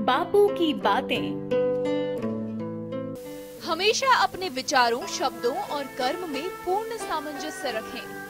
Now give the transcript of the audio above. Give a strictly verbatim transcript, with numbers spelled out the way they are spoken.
बापू की बातें। हमेशा अपने विचारों, शब्दों और कर्म में पूर्ण सामंजस्य रखें।